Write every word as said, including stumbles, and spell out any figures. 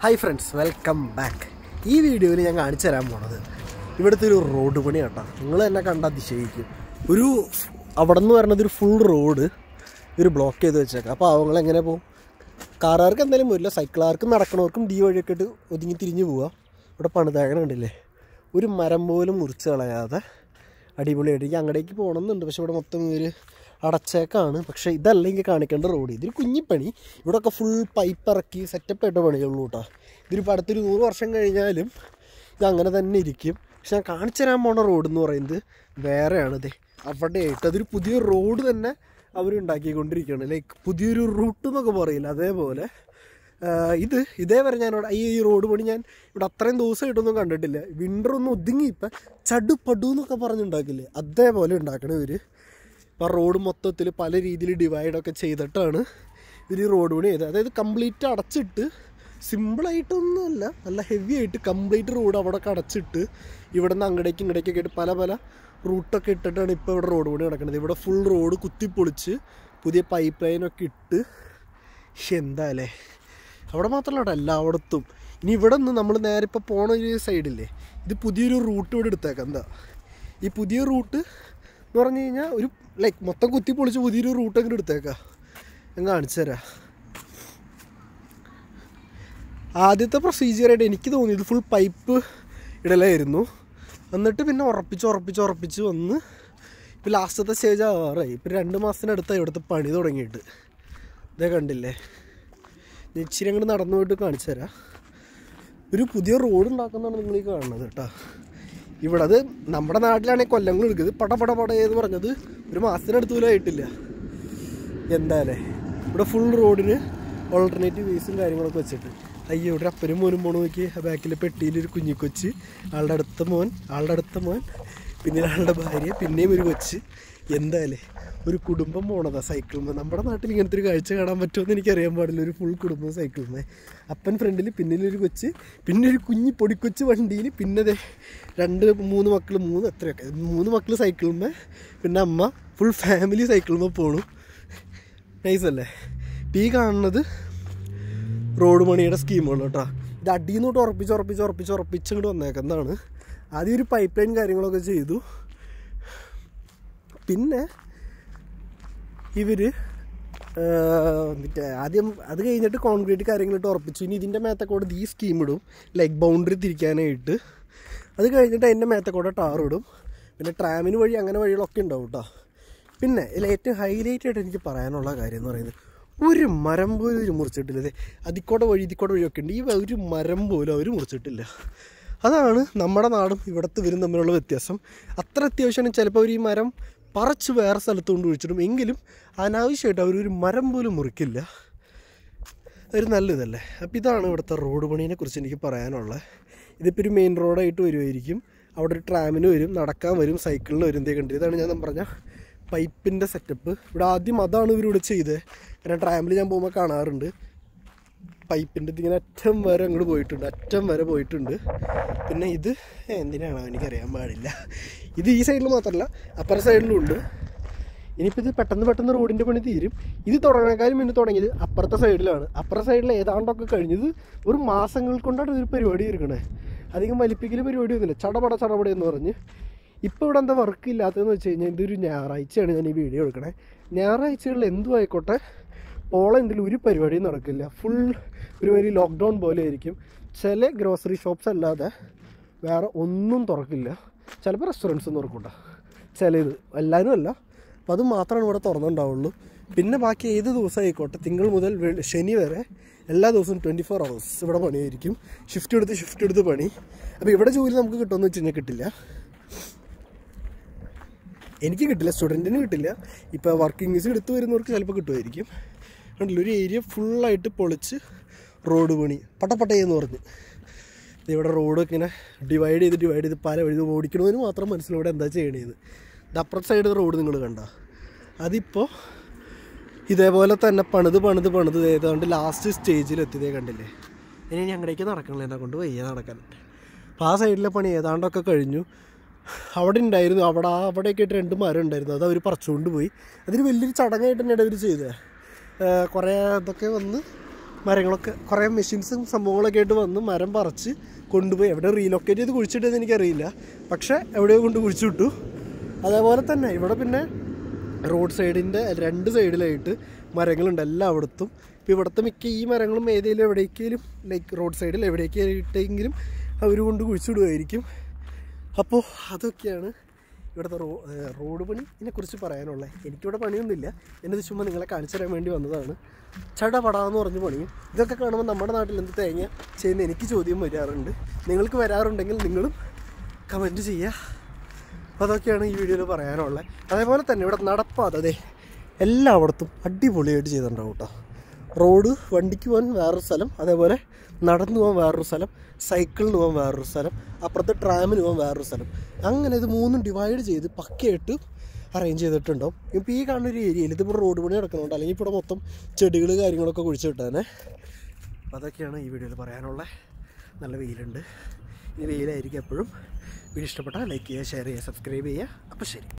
Hi friends, welcome back. ഈ വീഡിയോയിൽ ഞാൻ കാണിച്ചു തരാൻ പോണത് ഇവിടുത്തെ ഒരു റോഡ് പണി കേട്ടോ. നിങ്ങൾ തന്നെ കണ്ടാൽ അതിശയിക്കും. ഒരു അവിടെ നിന്ന് വരണത് ഒരു ഫുൾ റോഡ് ഒരു ബ്ലോക്ക് ചെയ്ത് വെച്ചേക്കാം. അപ്പോൾ അവങ്ങൾ എങ്ങനെ പോകും? കാറുകാർക്ക് എന്തായാലും വരില്ല, സൈക്കിളുകാർക്കും നടക്കണവർക്കും ഡി വഴിയൊക്കെ ഇട്ട് ഒതുങ്ങി തിരിഞ്ഞ് പോവുക. ഇവിടെ പണിതേകണ ഉണ്ടല്ലേ, ഒരു മരം പോലും മുറിച്ച് കളയാതെ അടിപൊളിയായിട്ട്. എനിക്ക് അങ്ങടേക്ക് പോകണമെന്നുണ്ട്, പക്ഷെ ഇവിടെ മൊത്തം ഒരു അടച്ചേക്കാണ്. പക്ഷേ ഇതല്ലെങ്കിൽ കാണിക്കേണ്ട റോഡ്. ഇതൊരു കുഞ്ഞിപ്പണി. ഇവിടെയൊക്കെ ഫുൾ പൈപ്പ് ഇറക്കി സെറ്റപ്പ് ആയിട്ട് പണിയുള്ളൂ കേട്ടോ. ഇതിലിപ്പോൾ അടുത്തൊരു നൂറ് വർഷം കഴിഞ്ഞാലും ഇതങ്ങനെ തന്നെ ഇരിക്കും. പക്ഷെ ഞാൻ കാണിച്ചു തരാൻ പോണ റോഡ് എന്ന് പറയുന്നത് വേറെയാണിത്. അവിടെ ആയിട്ട് അതൊരു പുതിയ റോഡ് തന്നെ അവരുണ്ടാക്കിക്കൊണ്ടിരിക്കുകയാണ്. ലൈക്ക് പുതിയൊരു റൂട്ട് എന്നൊക്കെ പറയില്ല, അതേപോലെ ഇത് ഇതേവരെ ഞാൻ ഇവിടെ ഈ റോഡ് പണി ഞാൻ ഇവിടെ അത്രയും ദിവസമായിട്ടൊന്നും കണ്ടിട്ടില്ല. വിൻ്ററൊന്നും ഒതുങ്ങി ഇപ്പം ചടു പടു എന്നൊക്കെ പറഞ്ഞുണ്ടാക്കില്ലേ, അതേപോലെ ഉണ്ടാക്കണം ഇവർ. ഇപ്പം റോഡ് മൊത്തത്തിൽ പല രീതിയിൽ ഡിവൈഡൊക്കെ ചെയ്തിട്ടാണ് ഇവർ ഈ റോഡ് പണി ചെയ്തത്. അതായത് കംപ്ലീറ്റ് അടച്ചിട്ട്, സിമ്പിളായിട്ടൊന്നുമല്ല, നല്ല ഹെവി ആയിട്ട് കംപ്ലീറ്റ് റോഡ് അവിടെ അടച്ചിട്ട് ഇവിടെ നിന്ന് അങ്ങടേക്ക് ഇങ്ങടേക്കൊക്കെ ആയിട്ട് പല പല റൂട്ടൊക്കെ ഇട്ടിട്ടാണ് ഇപ്പോൾ ഇവിടെ റോഡ് പണി നടക്കുന്നത്. ഇവിടെ ഫുൾ റോഡ് കുത്തിപ്പൊളിച്ച് പുതിയ പൈപ്പ് ലൈനൊക്കെ ഇട്ട്. എന്താ അല്ലേ, അവിടെ മാത്രമല്ല കേട്ടോ, എല്ലായിടത്തും. ഇനി ഇവിടെ നിന്ന് നമ്മൾ നേരെ ഇപ്പോൾ പോണ ഒരു സൈഡില്ലേ, ഇത് പുതിയൊരു റൂട്ട് ഇവിടെ എടുത്തേക്കാം. എന്താ ഈ പുതിയ റൂട്ട് എന്ന് പറഞ്ഞു കഴിഞ്ഞാൽ ഒരു ലൈക്ക് മൊത്തം കുത്തി പൊളിച്ച് പുതിയൊരു റൂട്ട് അങ്ങനെ എടുത്തേക്കാം. ഞാൻ കാണിച്ചു തരാം. ആദ്യത്തെ പ്രൊസീജിയറായിട്ട് എനിക്ക് തോന്നി ഇത് ഫുൾ പൈപ്പ് ഇടലായിരുന്നു. എന്നിട്ട് പിന്നെ ഉറപ്പിച്ച് ഉറപ്പിച്ച് ഉറപ്പിച്ച് വന്ന് ഇപ്പോൾ ലാസ്റ്റത്തെ സ്റ്റേജ് ആവാറായി. ഇപ്പം രണ്ട് മാസത്തിനടുത്തായി ഇവിടുത്തെ പണി തുടങ്ങിയിട്ട്. ഇതേ കണ്ടില്ലേ, ഇച്ചിരി അങ്ങോട്ട് നടന്നു പോയിട്ട് കാണിച്ചു തരാം. ഒരു പുതിയ റോഡ് ഉണ്ടാക്കുന്നതാണ് നിങ്ങൾ ഈ കാണുന്നത് കേട്ടോ. ഇവിടെ അത് നമ്മുടെ നാട്ടിലാണെങ്കിൽ കൊല്ലങ്ങൾ എടുക്കുന്നത് പട പട പട എന്ന് പറഞ്ഞത് ഒരു മാസത്തിനടുത്ത് പോലും ആയിട്ടില്ല. എന്തായാലേ ഇവിടെ ഫുൾ റോഡിന് ഓൾട്ടർനേറ്റീവ് വേസും കാര്യങ്ങളൊക്കെ വെച്ചിട്ട്. അയ്യോ, ഇവിടെ അപ്പനും മോനും പോണ നോക്കി. ആ ബാക്കിലെ പെട്ടിയിലൊരു കുഞ്ഞിക്കൊച്ച്, ആളുടെ അടുത്ത മോൻ, ആളുടെ അടുത്ത മോൻ, പിന്നെ ആളുടെ ഭാര്യ, പിന്നെയും ഒരു കൊച്ച്. എന്തായാലേ ഒരു കുടുംബം പോണതാ സൈക്കിളുമേ. നമ്മുടെ നാട്ടിൽ ഇങ്ങനത്തെ ഒരു കാഴ്ച കാണാൻ പറ്റുമെന്ന് എനിക്കറിയാൻ പാടില്ല. ഒരു ഫുൾ കുടുംബം സൈക്കിളുമേ, അപ്പൻ ഫ്രണ്ടിൽ, പിന്നിലൊരു കൊച്ച്, പിന്നെ ഒരു കുഞ്ഞി പൊടിക്കൊച്ച് വണ്ടിയിൽ, പിന്നെ രണ്ട് മൂന്ന് മക്കൾ, മൂന്ന് എത്രയൊക്കെ മൂന്ന് മക്കൾ സൈക്കിളുമേ, പിന്നെ അമ്മ, ഫുൾ ഫാമിലി സൈക്കിളുമേ പോണു. നൈസല്ലേ. ഈ കാണുന്നത് റോഡ് പണിയുടെ സ്കീമുകൾ കേട്ടോ. ഇത് അടിയിൽ നിന്നോട്ട് ഉറപ്പിച്ച് ഉറപ്പിച്ച് ഉറപ്പിച്ച് ഉറപ്പിച്ച് ഇങ്ങോട്ട് വന്നേക്കുന്നതാണ്. ആദ്യം ഒരു പൈപ്പ് ലൈൻ കാര്യങ്ങളൊക്കെ ചെയ്തു. പിന്നെ ഇവർ എന്നിട്ട് ആദ്യം അത് കഴിഞ്ഞിട്ട് കോൺക്രീറ്റ് കാര്യങ്ങളിട്ട് ഉറപ്പിച്ചു. ഇനി ഇതിൻ്റെ മേത്തക്കോട് ഈ സ്കീം ഇടും, ലൈക്ക് ബൗണ്ടറി തിരിക്കാനായിട്ട്. അത് കഴിഞ്ഞിട്ട് അതിൻ്റെ മേത്തക്കോടെ ടാർ ഇടും. പിന്നെ ട്രാമിന് വഴി അങ്ങനെ വഴികളൊക്കെ ഉണ്ടാവും കേട്ടോ. പിന്നെ ഇതിൽ ഏറ്റവും ഹൈലൈറ്റ് ആയിട്ട് എനിക്ക് പറയാനുള്ള കാര്യം എന്ന് പറയുന്നത്, ഒരു മരം പോലും ഒരു മുറിച്ചിട്ടില്ല. അതെ, അതിക്കോടെ വഴി ഇതിക്കോടെ വഴിയൊക്കെ ഉണ്ട്, ഈ ഒരു മരം പോലും അവർ മുറിച്ചിട്ടില്ല. അതാണ് നമ്മുടെ നാടും ഇവിടുത്തെ ഇവരും തമ്മിലുള്ള വ്യത്യാസം. അത്ര അത്യാവശ്യമാണ്. ചിലപ്പോൾ അവർ ഈ മരം പറിച്ച് വേറെ സ്ഥലത്ത് കൊണ്ട് ഒഴിച്ചിടും, എങ്കിലും അനാവശ്യമായിട്ട് അവരൊരു മരം പോലും മുറിക്കില്ല. ഒരു നല്ലതല്ലേ. അപ്പോൾ ഇതാണ് ഇവിടുത്തെ റോഡ് പണീനെ കുറിച്ച് എനിക്ക് പറയാനുള്ളത്. ഇതിപ്പോൾ ഒരു മെയിൻ റോഡായിട്ട് വരുമായിരിക്കും. അവിടെ ഒരു ട്രാമിന് വരും, നടക്കാൻ വരും, സൈക്കിളിന് വരും. എന്തേ കണ്ടത്, ഇതാണ് ഞാൻ പറഞ്ഞ പൈപ്പിൻ്റെ സെറ്റപ്പ്. ഇവിടെ ആദ്യം അതാണ് ഇവരിവിടെ ചെയ്തത്. കാരണം ട്രാമിൽ ഞാൻ പോകുമ്പോൾ കാണാറുണ്ട് പൈപ്പിൻ്റെ ഇതിങ്ങനെ അറ്റം വരെ അങ്ങോട്ട് പോയിട്ടുണ്ട്, അറ്റം വരെ പോയിട്ടുണ്ട്. പിന്നെ ഇത് എന്തിനാണോ എനിക്കറിയാൻ പാടില്ല. ഇത് ഈ സൈഡിൽ മാത്രമല്ല, അപ്പുറ സൈഡിലും ഉണ്ട്. ഇനിയിപ്പോൾ ഇത് പെട്ടെന്ന് പെട്ടെന്ന് റോഡിൻ്റെ പണി തീരും. ഇത് തുടങ്ങാനും മുന്നേ തുടങ്ങിയത് അപ്പുറത്തെ സൈഡിലാണ്. അപ്പുറത്തെ സൈഡിൽ ഏതാണ്ടൊക്കെ കഴിഞ്ഞത് ഒരു മാസങ്ങൾ കൊണ്ടാണ് ഇതൊരു പരിപാടി ഇരിക്കണേ. അധികം വലിപ്പിക്കൽ പരിപാടി ഒന്നുമില്ല, ചടപട ചടപട എന്ന് പറഞ്ഞ്. ഇപ്പോൾ ഇവിടെ എന്താ വർക്ക് ഇല്ലാത്തതെന്ന് വെച്ച് കഴിഞ്ഞാൽ, ഇതൊരു ഞായറാഴ്ചയാണ് ഞാൻ ഈ വീഡിയോ എടുക്കണേ. ഞായറാഴ്ചകളിൽ എന്തും ആയിക്കോട്ടെ, പോളണ്ടിൽ ഒരു പരിപാടിയും നടക്കില്ല. ഫുൾ ഒരു ഒരു ലോക്ക്ഡൗൺ പോലെ ആയിരിക്കും. ചില ഗ്രോസറി ഷോപ്സ് അല്ലാതെ വേറെ ഒന്നും തുറക്കില്ല. ചിലപ്പോൾ റെസ്റ്റോറൻറ്റ്സും തുറക്കൂട്ട, ചിലത്, എല്ലാവരും അല്ല. അപ്പോൾ അത് മാത്രമാണ് ഇവിടെ തുറന്നുണ്ടാവുള്ളൂ. പിന്നെ ബാക്കി ഏത് ദിവസം ആയിക്കോട്ടെ, തിങ്കൾ മുതൽ ശനി വരെ എല്ലാ ദിവസവും ട്വൻറ്റി ഫോർ അവേഴ്സ് ഇവിടെ പണിയായിരിക്കും. ഷിഫ്റ്റ് എടുത്ത് ഷിഫ്റ്റ് എടുത്ത് പണി. അപ്പോൾ ഇവിടെ ജോലി നമുക്ക് കിട്ടുമെന്ന് വെച്ച് കഴിഞ്ഞാൽ കിട്ടില്ല. എനിക്ക് കിട്ടില്ല, സ്റ്റുഡൻറ്റിന് കിട്ടില്ല. ഇപ്പോൾ വർക്കിംഗ് വിസ എടുത്ത് വരുന്നവർക്ക് ചിലപ്പോൾ കിട്ടുമായിരിക്കും. കണ്ടില്ല, ഒരു ഏരിയ ഫുള്ളായിട്ട് പൊളിച്ച് റോഡ് പണി പട്ടപ്പട്ടയെന്ന് പറഞ്ഞ്. ഇവിടെ റോഡൊക്കെ ഇങ്ങനെ ഡിവൈഡ് ചെയ്ത് ഡിവൈഡ് ചെയ്ത് പല വഴി ഓടിക്കണതിന് മാത്രം മനസ്സിലും ഇവിടെ എന്താ ചെയ്യണേന്ന്. ഇത് അപ്പുറത്തെ സൈഡ് റോഡ് നിങ്ങൾ കണ്ട, അതിപ്പോൾ ഇതേപോലെ തന്നെ പണിത് പണിത് പണിത് ഏതാണ്ട് ലാസ്റ്റ് സ്റ്റേജിലെത്തിയതേ കണ്ടില്ലേ. ഇനി ഞങ്ങളുടേക്ക് നടക്കണില്ല, എന്നെ കൊണ്ട് വയ്യ നടക്കാൻ. അപ്പോൾ ആ സൈഡിലെ പണി ഏതാണ്ടൊക്കെ കഴിഞ്ഞു. അവിടെ ഉണ്ടായിരുന്നു, അവിടെ അവിടെയൊക്കെ ആയിട്ട് രണ്ട് മരം ഉണ്ടായിരുന്നു, അത് അവർ പറിച്ചുകൊണ്ട് പോയി. അതിന് വലിയൊരു ചടങ്ങായിട്ട് തന്നെയാണ് അവർ ചെയ്തത്. കുറേ ഇതൊക്കെ വന്ന് മരങ്ങളൊക്കെ കുറേ മെഷീൻസും സംഭവങ്ങളൊക്കെ ആയിട്ട് വന്ന് മരം പറിച്ച് കൊണ്ടുപോയി എവിടെ റീലൊക്കേറ്റ് ചെയ്ത് കുഴിച്ചിട്ടെന്ന് എനിക്കറിയില്ല, പക്ഷേ എവിടെയോ കൊണ്ട് കുഴിച്ചു വിട്ടു. അതേപോലെ തന്നെ ഇവിടെ പിന്നെ റോഡ് സൈഡിൻ്റെ രണ്ട് സൈഡിലായിട്ട് മരങ്ങളുണ്ട് എല്ലായിടത്തും. ഇപ്പോൾ ഇവിടുത്തെ മിക്ക ഈ മരങ്ങളും ഏതെങ്കിലും എവിടേക്കെങ്കിലും ലൈക്ക് റോഡ് സൈഡിൽ എവിടേക്കായിട്ടെങ്കിലും അവർ കൊണ്ട് കുഴിച്ചിടുമായിരിക്കും. അപ്പോൾ അതൊക്കെയാണ് ഇവിടുത്തെ റോ റോഡ് പണിയെക്കുറിച്ച് പറയാനുള്ളത്. എനിക്കിവിടെ പണിയൊന്നുമില്ല, എന്നത് ചുമ്മാ നിങ്ങളെ കാണിച്ചു തരാൻ വേണ്ടി വന്നതാണ്. ചടപടാന്ന് പറഞ്ഞ് പണിയും. ഇതൊക്കെ കാണുമ്പോൾ നമ്മുടെ നാട്ടിൽ എന്ത് തേങ്ങ ചെയ്യുന്ന എനിക്ക് ചോദ്യം വരാറുണ്ട്. നിങ്ങൾക്ക് വരാറുണ്ടെങ്കിൽ നിങ്ങളും കമൻറ്റ് ചെയ്യുക. അപ്പോൾ അതൊക്കെയാണ് ഈ വീഡിയോയിൽ പറയാനുള്ളത്. അതേപോലെ തന്നെ ഇവിടെ നടപ്പാത അതെ എല്ലായിടത്തും അടിപൊളിയായിട്ട് ചെയ്തിട്ടുണ്ടാവും കേട്ടോ. റോഡ് വണ്ടിക്ക് പോകാൻ വേറൊരു സ്ഥലം, അതേപോലെ നടന്നു പോകാൻ വേറൊരു സ്ഥലം, സൈക്കിളിന് പോകാൻ വേറൊരു സ്ഥലം, അപ്പുറത്ത് ട്രാമിന് പോകാൻ വേറൊരു സ്ഥലം. അങ്ങനെ ഇത് മൂന്നും ഡിവൈഡ് ചെയ്ത് പക്കയായിട്ട് അറേഞ്ച് ചെയ്തിട്ടുണ്ടാവും. ഇപ്പോൾ ഈ കാണുന്ന ഒരു ഏരിയയിൽ ഇതിപ്പോൾ റോഡ് പണി നടക്കുന്നുണ്ട്, അല്ലെങ്കിൽ ഇപ്പോൾ ഇവിടെ മൊത്തം ചെടികൾ കാര്യങ്ങളൊക്കെ കുഴിച്ച് കിട്ടാനേ. അപ്പോൾ അതൊക്കെയാണ് ഈ വീഡിയോയിൽ പറയാനുള്ളത്. നല്ല വെയിലുണ്ട്, ഈ വെയിലായിരിക്കും എപ്പോഴും. വീഡിയോ ഇഷ്ടപ്പെട്ടാൽ ലൈക്ക് ചെയ്യുക, ഷെയർ ചെയ്യുക, സബ്സ്ക്രൈബ് ചെയ്യുക. അപ്പോൾ ശരി.